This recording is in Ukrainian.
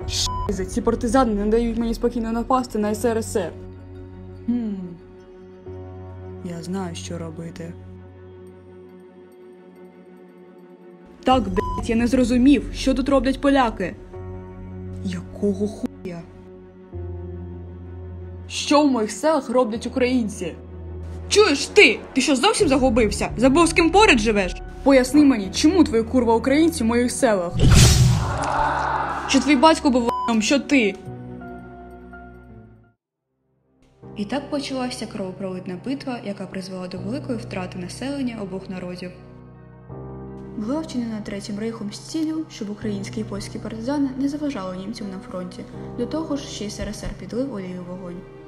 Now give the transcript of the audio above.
Шиза, ці партизани не дають мені спокійно напасти на СРСР. Я знаю, що робити. Так, блять, я не зрозумів, що тут роблять поляки. Якого хуя? Що в моїх селах роблять українці? Чуєш ти? Ти що, зовсім загубився? Забув, з ким поряд живеш? Поясни мені, чому твої курва українці в моїх селах? Що твій батько був в***ом, що ти? І так почалася кровопролитна битва, яка призвела до великої втрати населення обох народів. Була вчинена Третім рейхом з ціллю, щоб українські і польські партизани не заважали німцям на фронті. До того ж, ще й СРСР підлив олію в вогонь.